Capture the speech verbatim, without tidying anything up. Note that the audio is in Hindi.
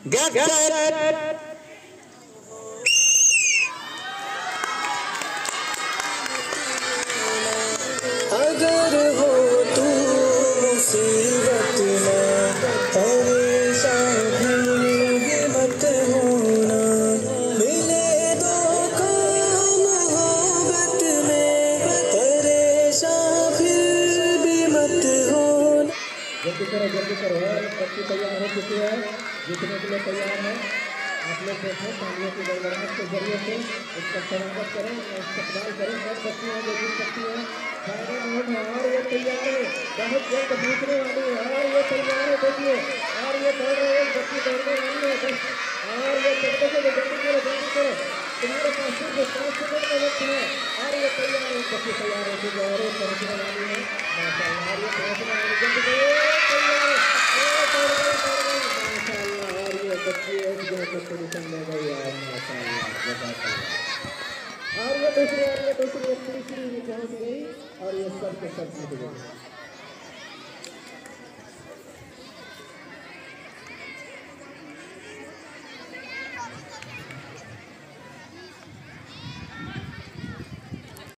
Get set. अगर हो तू मुसीबत में परेशान भी मत होना, मिले दो काम मोहब्बत में परेशान फिर भी मत होना। जल्दी करो जल्दी करो यार, बच्चे तैयार हो चुके हैं, जीतने के लिए तैयार है। आप लोग देखो तालियों की गड़गड़ाहट के जरिए से इसका स्वागत करें, इस्तेमाल करें। सब बच्चियाँ जो जीत सकती हैं सारे नोट है और ये तैयार है, बहुत जल्द जीतने वाली है और ये तैयार है। देखिए और ये दौड़ रहे हैं, बच्ची दौड़ने वाली है बस। और ये जल्दी करो जल्दी करो जल्दी करो, तुम्हारे पास सिर्फ पाँच सेकंड का वक्त है और ये तैयार है, बच्ची तैयार है कि और पहुँचने वाली है माशाल्लाह। और ये पहुँचने वाली जल्दी तैयार है, बच्ची एक जगह पर पोजीशन ले गई है माशाल्लाह। और ये दूसरी और ये दूसरी तीसरी भी पहुंच गई और ये सब के सब जीत गए।